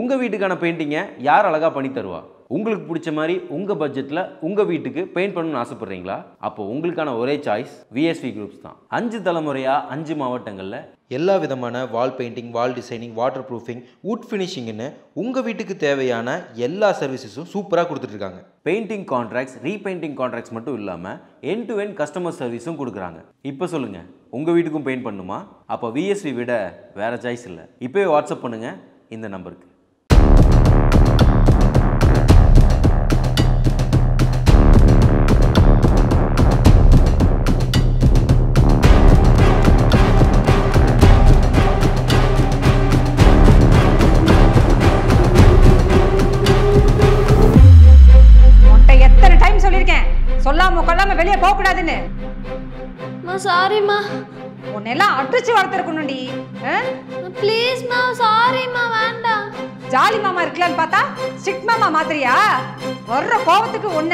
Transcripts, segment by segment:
உங்கள் வீட்டுக்கான பெயிண்டிங்கை யார் அழகாக பண்ணி தருவா? உங்களுக்கு பிடிச்ச மாதிரி உங்கள் பட்ஜெட்டில் உங்கள் வீட்டுக்கு பெயிண்ட் பண்ணணும்னு ஆசைப்பட்றீங்களா? அப்போ உங்களுக்கான ஒரே சாய்ஸ் விஎஸ்வி குரூப்ஸ் தான். 5 தலைமுறையாக 5 மாவட்டங்களில் எல்லா விதமான wall painting, wall designing, water proofing, wood ஃபினிஷிங்னு உங்கள் வீட்டுக்கு தேவையான எல்லா சர்வீசஸும் சூப்பராக கொடுத்துட்ருக்காங்க. பெயிண்டிங் கான்ட்ராக்ட்ஸ், ரீபெயிண்டிங் கான்ட்ராக்ட்ஸ் மட்டும் இல்லாமல் எண்ட் டு எண்ட் கஸ்டமர் சர்வீஸும் கொடுக்குறாங்க. இப்போ சொல்லுங்கள், உங்கள் வீட்டுக்கும் பெயிண்ட் பண்ணணுமா? அப்போ விஎஸ்வி விட வேறு சாய்ஸ் இல்லை. இப்போவே வாட்ஸ்அப் பண்ணுங்கள் இந்த நம்பருக்கு. சொல்லாம கொள்ளாம வெளியே போக கூடாதுன்னு. சாரிம்மா. உன்னெல்லாம் அடிச்சு வளர்த்துருக்கணும்டி. ப்ளீஸ்மா, சாரிம்மா, வேண்டாம். ஜாலி மாமா இருக்கலான்னு பார்த்தா ஸ்ட்ரிக்ட் மாமா மாத்திரியா? வர்ற கோபத்துக்கு உன்ன.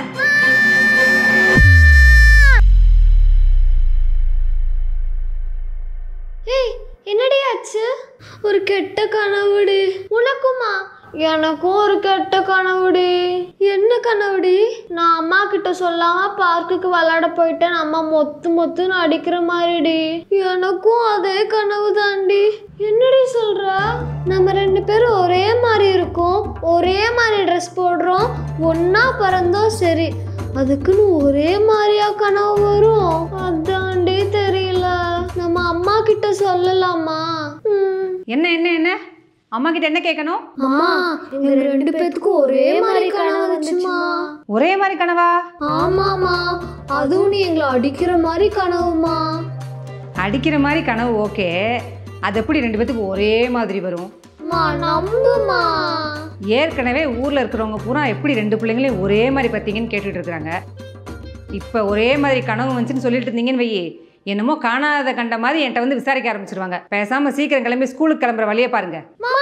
ஏய், என்னடி ஆச்சு? ஒரு கெட்ட கனவுடி. உனக்குமா? எனக்கும் ஒரு கெட்ட கனவுடி. என்ன கனவுடி? நான் அம்மா கிட்ட சொல்லாம பார்க்குக்கு விளையாட போயிட்டேன். அம்மா மொத்துன்னு அடிக்கிற மாதிரிடி. எனக்கும் அதே கனவு தாண்டி. என்னடி சொல்ற? நம்ம 2 பேரும் ஒரே மாதிரி இருக்கோம், ஒரே மாதிரி ட்ரெஸ் போடுறோம், ஒன்னா பிறந்தோம், சரி. அதுக்குன்னு ஒரே மாதிரியா கனவு வரும்? அதாண்டி தெரியல. நம்ம அம்மா கிட்ட சொல்லலாமா? என்ன என்ன என்ன அம்மா கிட்ட என்ன கேட்கணும்? அம்மா, எங்க 2 பேத்துக்கும் ஒரே மாதிரி கனவு வந்துச்சுமா. ஒரே மாதிரி கனவா? ஆமாமா, அதுவும் நீ எங்களை அடிக்கிற மாதிரி கனவுமா. அடிக்கிற மாதிரி கனவு ஓகே, அது எப்படி 2 பேத்துக்கு ஒரே மாதிரி வரும்? நம்புமா. ஏற்கனவே ஊர்ல இருக்கிறவங்க பூரா எப்படி 2 பிள்ளைங்களையும் ஒரே மாதிரி பார்த்தீங்கன்னு கேட்டுட்டு இருக்கிறாங்க. இப்ப ஒரே மாதிரி கனவு வந்துச்சுன்னு சொல்லிட்டு இருந்தீங்கன்னு வையே, என்னமோ காணாத கண்ட மாதிரி என்கிட்ட வந்து விசாரிக்க ஆரம்பிச்சிருவாங்க. பேசாம சீக்கிரம் கிளம்பி ஸ்கூலுக்கு கிளம்புற வழியை பாருங்க.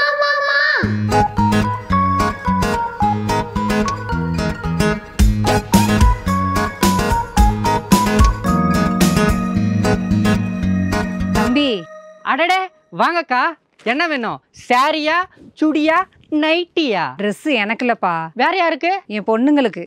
தம்பி, அடடே வாங்கக்கா, என்ன வேணும்? சாரியா, சுடியா, நைட்டியா? ட்ரெஸ் எனக்கு இல்லப்பா, வேற யாருக்கு? என் பொண்ணுங்களுக்கு.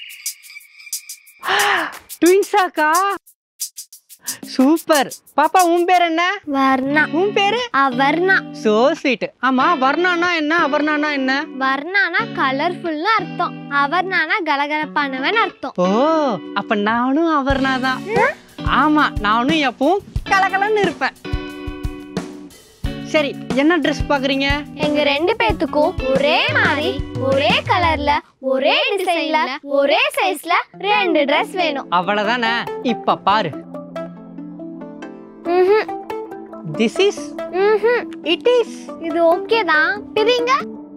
ட்வின்ஸாக்கா? சூப்பர். பாப்பா, உன் பேர் என்ன? வர்ணா. உன் பேரு? அவர்ணா. So sweet. ஆமா, வர்ணானா என்ன, அவர்ணானா என்ன? வர்ணானா கலர்ஃபுல்னு அர்த்தம், அவர்ணானா கலகலப்பானவன் அர்த்தம். ஓ, அப்ப நானும் அவர்ணா தான். ஆமா, நானும் எப்பவும் கலகலன்னு இருப்பேன். சரி, என்ன ட்ரெஸ் பாக்குறீங்க? எங்க 2 பேத்துக்கும் ஒரே மாதிரி, ஒரே கலர்ல, ஒரே டிசைன்ல, ஒரே சைஸ்ல 2 ட்ரெஸ் வேணும். அவ்வளவுதானே? இப்ப பாரு. This is it is. இது ஓகே தான், பிரிங்க.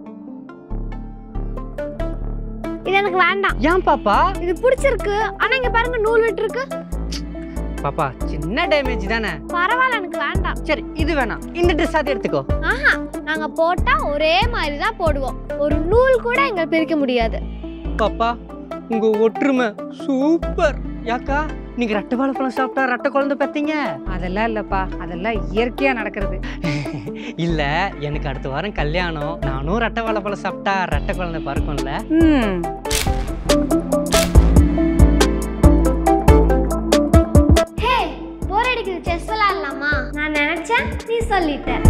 இது எனக்கு வேண்டாம். ஏன் பாப்பா? இது பிடிச்சிருக்கு, ஆனா இங்க பாருங்க நூல் விட்டுருக்கு. பாப்பா, சின்ன டேமேஜ் தானே. பரவாயில்ல, எனக்கு வேண்டாம். சரி, இது வேணாம். இந்த ட்ரெஸ் அதை எடுத்துக்கோ. ஆஹா, நாங்க போட்டா ஒரே மாதிரி தான் போடுவோம். ஒரு நூல் கூட எங்க பிரிக்க முடியாது. பாப்பா, உங்க ஒற்றுமை சூப்பர். யாக்கா, நீங்க ரெட்டை வாழைப்பழம் சாப்பிட்டா ரெட்டை குழந்தை பெத்தீங்க? அதெல்லாம் இல்லப்பா, அதெல்லாம் இயற்கையா நடக்கிறது. இல்ல, எனக்கு அடுத்த வாரம் கல்யாணம். நானும் ரெட்டை வாழைப்பழம் சாப்பிட்டா ரெட்டை குழந்தை பிறக்கும்ல. ஹே, போர் அடிக்குது, செஸ் விளையாடலாமா? நான் நினைச்சேன், நீ சொல்லிட்ட.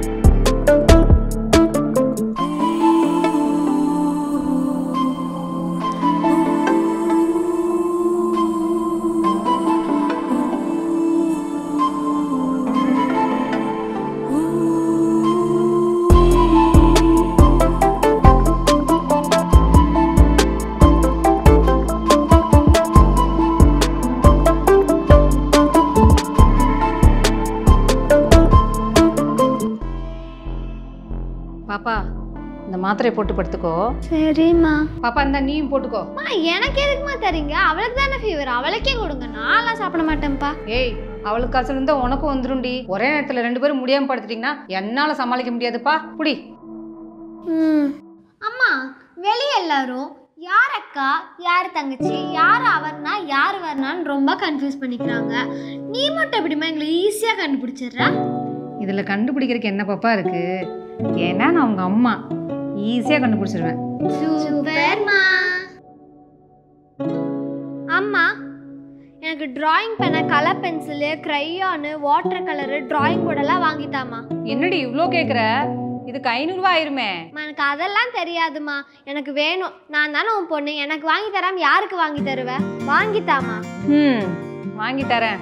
பாப்பா, இந்த மாத்திரையை போட்டு படுத்துக்கோ. சரிம்மா. பாப்பா, இந்த நீயும் போட்டுக்கோ. எனக்கு எதுக்குமா தரீங்க? அவளுக்கு தானே ஃபீவர், அவளுக்கே கொடுங்க. நான்லாம் சாப்பிட மாட்டேன்ப்பா. ஏய், அவளுக்கு காசு இருந்தா உனக்கும் வந்துரும்டி. ஒரே நேரத்துல 2 பேரும் முடியாம படுத்துட்டீங்கன்னா என்னால சமாளிக்க முடியாதுப்பா. புடி. அம்மா, வெளியே எல்லாரும் யார் அக்கா, யார் தங்கச்சி, யார் அவர்னா, யார் வர்ணான்னு ரொம்ப கன்ஃபியூஸ் பண்ணிக்கிறாங்க. நீ மட்டும் எப்படிமா எங்களை ஈஸியாக கண்டுபிடிச்சிடுற? இதுல கண்டுபிடிக்கிறதுக்கு என்ன பாப்பா இருக்கு? ஏன்னா நான் உங்க அம்மா. ஈஸியாக கண்டுபிடிச்சிருவேன். சூப்பர்மா. அம்மா, எனக்கு டிராயிங் பேனை, colour pencil, crayon, water colour, drawing போர்டெல்லாம் வாங்கித்தாமா. என்னடி இவ்வளோ கேட்குற? இதுக்கு 500 ரூபா ஆயிருமே. எனக்கு அதெல்லாம் தெரியாதுமா, எனக்கு வேணும். நான் தானே உன் பொண்ணு, எனக்கு வாங்கி தராம யாருக்கு வாங்கி தருவேன்? வாங்கித்தாமா. வாங்கி தரேன்.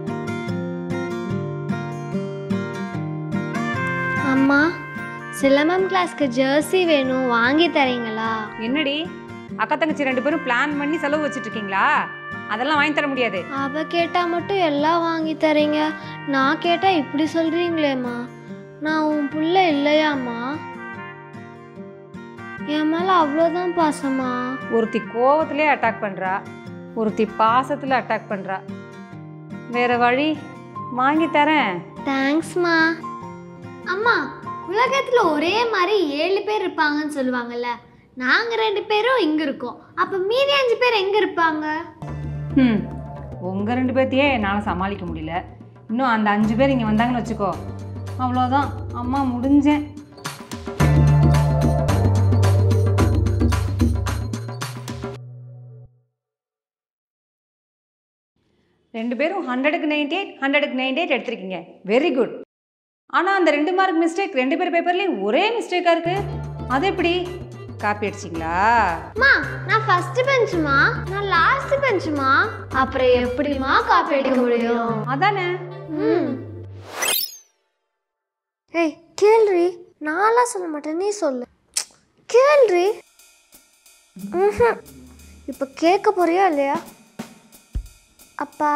அம்மா, சிலம்பம் கிளாஸ்க்கு ஜெர்சி வேணும், வாங்கி தரீங்களா? என்னடி அக்கா தங்கச்சி 2 பேரும் பிளான் பண்ணி செலவு வச்சுட்டு இருக்கீங்களா? அதெல்லாம் வாங்கி தர முடியாது. அவ கேட்டா மட்டும் எல்லாம் வாங்கி தரீங்க, நான் கேட்டா இப்படி சொல்றீங்களேம்மா. நான் உன் புள்ள இல்லையாம்மா? என் மேல அவ்வளோதான் பாசமா? ஒருத்தி கோவத்திலே அட்டாக் பண்றா, ஒருத்தி பாசத்துல அட்டாக் பண்றா. வேற வழி, வாங்கி தரேன். தேங்க்ஸ்மா. அம்மா, உலகத்துல ஒரே மாதிரி 7 பேர் இருப்பாங்கன்னு சொல்லுவாங்கல்ல, நாங்க 2 பேரும் இங்க இருக்கோம், அப்ப மீதி 5 பேர் எங்க இருப்பாங்க? உங்க 2 பேர்த்தையே என்னால் சமாளிக்க முடியல. இன்னும் அந்த 5 பேர் இங்கே வந்தாங்கன்னு வச்சுக்கோ, அவ்வளோதான், அம்மா முடிஞ்சேன். ரெண்டு பேரும் 100க்கு 98, 100க்கு 98 எடுத்திருக்கீங்க. Very good. ஆனால் அந்த 2 மார்க் மிஸ்டேக் 2 பேர் பேப்பர்லேயும் ஒரே மிஸ்டேக்காக இருக்கு. அது எப்படி? காப்பி அடிச்சிங்களா? அம்மா, நான் ஃபர்ஸ்ட் பெஞ்சுமா, நான் லாஸ்ட் பெஞ்சுமா, அப்புறம் எப்படிமா காப்பி அடிக்க முடியும்? அதானே. ஏய் கேள்றி, நான்லாம் சொல்ல மாட்டேன், நீ சொல்லு. கேள்றி. இப்போ கேட்க போறியா இல்லையா? அப்பா,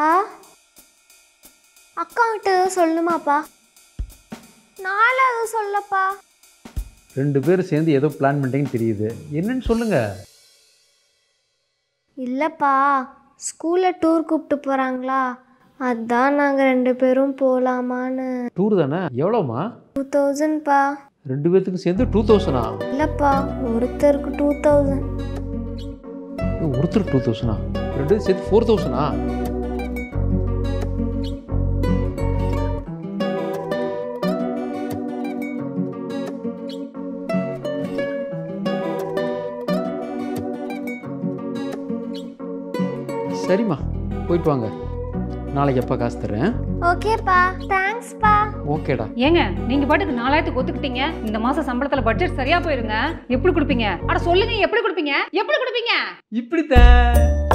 அக்கா கிட்ட சொல்லணுமாப்பா? நானும் அதை சொல்லப்பா. 2 பேரும் சேர்ந்து ஏதோ பிளான் பண்ணிட்டீங்கன்னு தெரியுது, என்னன்னு சொல்லுங்க. இல்லைப்பா, ஸ்கூலில் டூர் கூப்பிட்டு போகிறாங்களா, அதான் நாங்கள் 2 பேரும் போகலாமான்னு. டூர் தானே? எவ்வளோமா? 2000பா. 2 பேர்த்துக்கும் சேர்ந்து 2000ஆ? இல்லைப்பா, ஒருத்தருக்கு 2000. ஒருத்தருக்கு 2000ஆ? 2 பேரும் சேர்த்து 4000ஆ? சரிம்மா, போயிட்டு வாங்க. நாளைக்கு எப்போ காசு தரேன்? ஓகேப்பா, தேங்க்ஸ்ப்பா. ஓகேடா. ஏங்க நீங்க பாட்டுக்கு 4000க்கு ஒத்துக்கிட்டீங்க. இந்த மாசம் சம்பளத்துல பட்ஜெட் சரியா போயிருங்க. எப்படி கொடுப்பீங்க? அட சொல்லுங்க, எப்படி கொடுப்பீங்க? எப்படி கொடுப்பீங்க? இப்படித்தான்.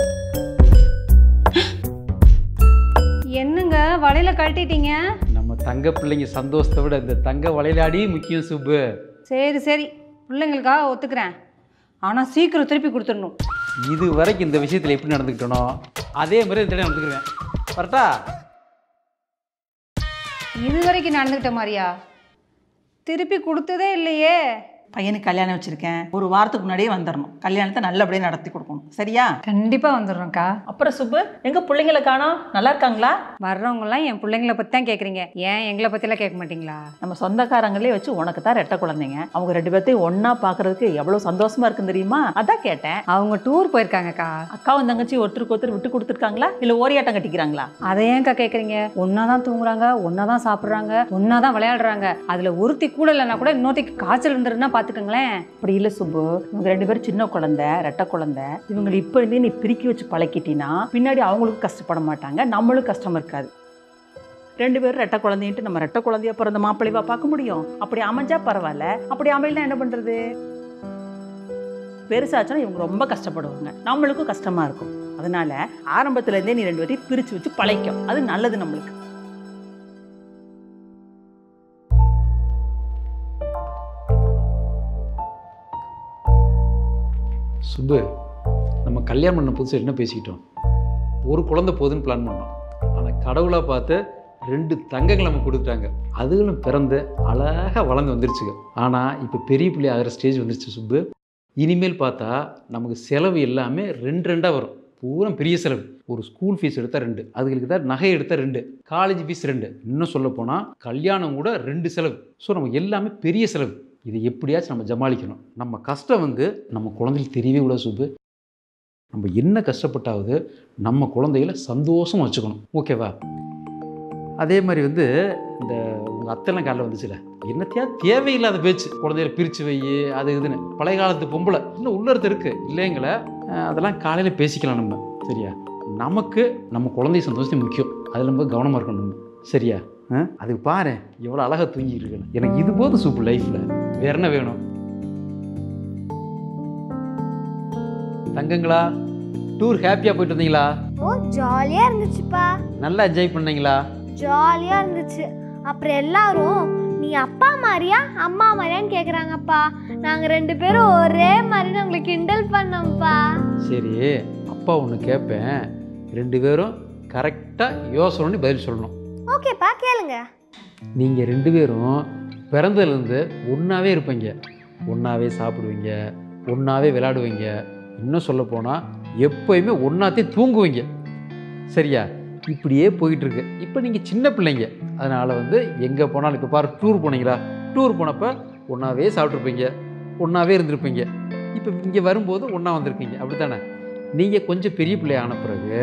என்னங்க வலையில கழட்டிட்டீங்க? நம்ம தங்க பிள்ளைங்க சந்தோஷத்தை விட இந்த தங்க வளையலாடி முக்கியம் சுப்பு. சரி சரி, பிள்ளைங்களுக்காக ஒத்துக்கிறேன். ஆனா சீக்கிரம் திருப்பி கொடுத்துடணும். இது வரைக்கும் இந்த விஷயத்தில் எப்படி நடந்துக்கிட்டனோ அதே மாதிரி இந்த தடவை நடந்துக்கிறேன். கரெக்டா? இது வரைக்கும் நடந்துக்கிட்ட மாதிரியா? திருப்பி கொடுத்ததே இல்லையே. பையனுக்கு கல்யாணம் வச்சுருக்கேன், ஒரு வாரத்துக்கு முன்னாடியே வந்துடணும். கல்யாணத்தை நல்லபடியாக நடத்தி கொடுக்கணும், சரியா? கண்டிப்பாக வந்துடுறோம்க்கா. அப்புறம் சுப்பு, எங்கள் பிள்ளைங்களை காணோம், நல்லா இருக்காங்களா? வர்றவங்கலாம் என் பிள்ளைங்களை பற்றி தான் கேட்குறீங்க, ஏன் எங்களை பற்றிலாம் கேட்க மாட்டீங்களா? நம்ம சொந்தக்காரங்களே வச்சு உனக்கு தான் ரெட்டை குழந்தைங்க, அவங்க 2 பேர்த்தையும் ஒன்றா பார்க்குறதுக்கு எவ்வளோ சந்தோஷமாக இருக்குன்னு தெரியுமா? அதான் கேட்டேன். அவங்க டூர் போயிருக்காங்கக்கா. அக்காவும் தங்கச்சி ஒருத்தருக்கு ஒருத்தர் விட்டு கொடுத்துருக்காங்களா, இல்லை ஓரியாட்டம் கட்டிக்கிறாங்களா? அதை ஏன்க்கா கேட்குறீங்க? ஒன்றா தான் தூங்குறாங்க, ஒன்றா தான் சாப்பிட்றாங்க, ஒன்றா தான் விளையாடுறாங்க. அதில் ஒருத்தி கூட இல்லைன்னா கூட இன்னொருத்திக்கு காய்ச்சல் இருந்துருன்னா பார்த்துக்கங்களேன். அப்படி இல்லை சுப்பு, இவங்க 2 பேரும் சின்ன குழந்தை, ரெட்டை குழந்தை. இவங்களை இப்போ இருந்தே நீ பிரிக்கி வச்சு பழக்கிட்டீங்கன்னா பின்னாடி அவங்களுக்கும் கஷ்டப்பட மாட்டாங்க, நம்மளும் கஷ்டம் இருக்காது. 2 பேரும் ரெட்டை குழந்தைன்ட்டு நம்ம ரெட்டை குழந்தைய பிறந்த மாப்பிள்ளைவா பார்க்க முடியும்? அப்படி அமைஞ்சா பரவாயில்ல, அப்படி அமையலாம் என்ன பண்ணுறது? பெருசாச்சுன்னா இவங்க ரொம்ப கஷ்டப்படுவாங்க, நம்மளுக்கும் கஷ்டமாக இருக்கும். அதனால ஆரம்பத்துலேருந்தே நீ 2 பேரையும் பிரித்து வச்சு பழக்கும், அது நல்லது நம்மளுக்கு. சுப்பு, நம்ம கல்யாணம் பண்ண புதுசு என்ன பேசிக்கிட்டோம்? ஒரு குழந்தை போதுன்னு பிளான் பண்ணோம். ஆனால் கடவுளாக பார்த்து 2 தங்கங்கள் நம்ம கொடுத்துட்டாங்க. அதுகளும் பிறந்து அழகாக வளர்ந்து வந்துருச்சுங்க. ஆனால் இப்போ பெரிய பிள்ளை ஆகிற ஸ்டேஜ் வந்துருச்சு சுப்பு. இனிமேல் பார்த்தா நமக்கு செலவு எல்லாமே 2 வரும். பூரா பெரிய செலவு. ஒரு ஸ்கூல் ஃபீஸ் எடுத்தால் 2, அதுகளுக்கு தான் நகை எடுத்தால் 2, காலேஜ் ஃபீஸ் 2, இன்னும் சொல்ல போனால் கல்யாணம் கூட 2 செலவு. ஸோ நம்ம எல்லாமே பெரிய செலவு. இதை எப்படியாச்சும் நம்ம ஜமாளிக்கணும். நம்ம கஷ்டம் நம்ம குழந்தைகளுக்கு தெரியவே கூடாது சுப்பு. நம்ம என்ன கஷ்டப்பட்டாவது நம்ம குழந்தைகளை சந்தோஷமாக வச்சுக்கணும், ஓகேவா? அதே மாதிரி வந்து இந்த உங்கள் அத்தைலாம் காலைல வந்துச்சுல, என்னத்தையா தேவையில்லாத பேச்சு, குழந்தைய பிரித்து வை அது இதுன்னு. பழைய காலத்து பொம்பளை இன்னும் உள்ளர்த்து இருக்குது இல்லைங்கள, அதெல்லாம் காலையில் பேசிக்கலாம் நம்ம. சரியா? நமக்கு நம்ம குழந்தை சந்தோஷம் முக்கியம், அதில் நம்ம கவனமாக இருக்கணும் நம்ம. சரியா? அதுக்கு பாரு எவ்வளோ அழகாக தூங்கிட்டு இருக்கணும். எனக்கு இது போதும் சூப்பர் லைஃப்பில். வேற என்ன வேணும்? தங்கங்களா, டூர் ஹாப்பியாக போயிட்டு வந்தீங்களா? ஓ ஜாலியாக இருந்துச்சுப்பா. நல்லா என்ஜாய் பண்ணீங்களா? ஜாலியாக இருந்துச்சு. அப்புறம் எல்லாரும் நீ அப்பா மாதிரியா அம்மா மாதிரியான்னு கேட்குறாங்கப்பா. நாங்கள் 2 பேரும் ஒரே மாதிரி உங்களுக்கு கிண்டல் பண்ணோம்ப்பா. சரி, அப்பா ஒன்று கேட்பேன், 2 பேரும் கரெக்டாக யோசனை பண்ணி பதில் சொல்லணும். ஓகேப்பா, கேளுங்க. நீங்கள் 2 பேரும் பிறந்ததுலேருந்து ஒன்றாவே இருப்பீங்க, ஒன்றாவே சாப்பிடுவீங்க, ஒன்றாவே விளையாடுவீங்க, இன்னும் சொல்லப்போனால் எப்போயுமே ஒன்றாத்தையும் தூங்குவீங்க. சரியா? இப்படியே போயிட்டுருக்கு. இப்போ நீங்கள் சின்ன பிள்ளைங்க, அதனால் வந்து எங்கே போனாலும், இப்போ பாரு டூர் போனீங்களா, டூர் போனப்போ ஒன்றாவே சாப்பிட்ருப்பீங்க, ஒன்றாவே இருந்திருப்பீங்க. இப்போ இங்கே வரும்போது ஒன்றா வந்திருக்கீங்க, அப்படி தானே? நீங்கள் கொஞ்சம் பெரிய பிள்ளை ஆன பிறகு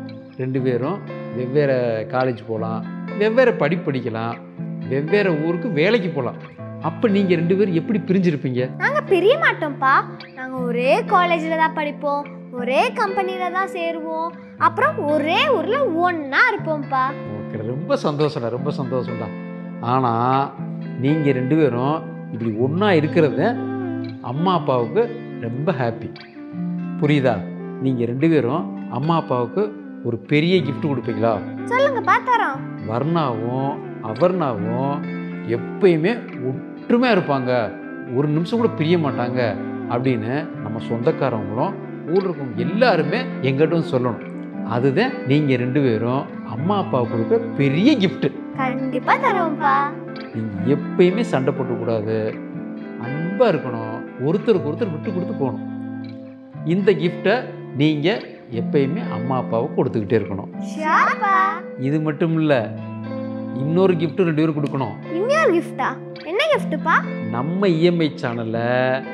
2 பேரும் வெவ்வேறு காலேஜ் போகலாம், வெவ்வேறு படிக்கலாம், வெவ்வேறு ஊருக்கு வேலைக்கு போகலாம். அப்போ நீங்கள் 2 பேரும் எப்படி பிரிஞ்சிருப்பீங்க? நாங்கள் பிரிய மாட்டோம்ப்பா. நாங்கள் ஒரே காலேஜில் தான் படிப்போம், ஒரே கம்பெனியில் தான் சேருவோம், அப்புறம் ஒரே ஊரில் ஒன்றா இருப்போம்ப்பா. ஓகே, ரொம்ப சந்தோஷம்டா, ரொம்ப சந்தோஷம்டா. ஆனால் நீங்கள் 2 பேரும் இப்படி ஒன்றா இருக்கிறது அம்மா அப்பாவுக்கு ரொம்ப ஹாப்பி. புரியுதா? நீங்கள் 2 பேரும் அம்மா அப்பாவுக்கு ஒரு பெரிய gift கொடுப்பீங்களா? சொல்லுங்கப்பா, தரோம். வர்ணாவும் அவர்ணாவும் எப்பயுமே ஒற்றுமையாக இருப்பாங்க, ஒரு நிமிஷம் கூட பிரிய மாட்டாங்க அப்படின்னு நம்ம சொந்தக்காரவங்களும் ஊரில் இருக்கவங்க எல்லாருமே எங்கிட்ட சொல்லணும். அதுதான் நீங்கள் 2 பேரும் அம்மா அப்பாவுக்கு கொடுக்க பெரிய gift. கண்டிப்பா தரோம்ப்பா. நீங்கள் எப்பயுமே சண்டை போட்டுக்கூடாது, அன்பாக இருக்கணும், ஒருத்தருக்கு ஒருத்தர் விட்டு கொடுத்து போகணும். இந்த கிஃப்டை நீங்கள் எப்பயுமே அம்மா அப்பாவுக்கு கொடுத்துக்கிட்டே இருக்கணும். ஷியோர்ப்பா. இது மட்டும் இல்லை, இன்னொரு கிஃப்ட்டு 2 பேரும் கொடுக்கணும். இன்னொரு கிஃப்டா? என்ன கிஃப்ட்டுப்பா? நம்ம இஎம்ஐ சேனலை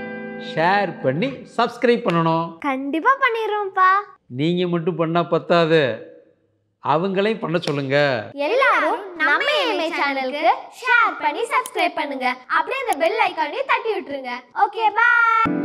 ஷேர் பண்ணி சப்ஸ்கிரைப் பண்ணணும். கண்டிப்பா பண்ணிடுறோம்ப்பா. நீங்கள் மட்டும் பண்ணால் பத்தாது, அவங்களையும் பண்ண சொல்லுங்க. எல்லாரும் நம்ம இஎம்ஐ சேனலுக்கு ஷேர் பண்ணி சப்ஸ்கிரைப் பண்ணுங்க. அப்படியே அந்த பெல் ஐகானையும் தட்டி விட்டுருங்க. Okay, by.